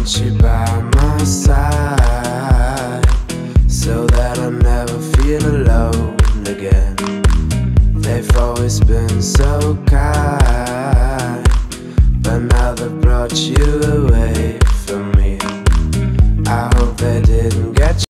want you by my side, so that I never feel alone again. They've always been so kind, but now they've brought you away from me. I hope they didn't get you.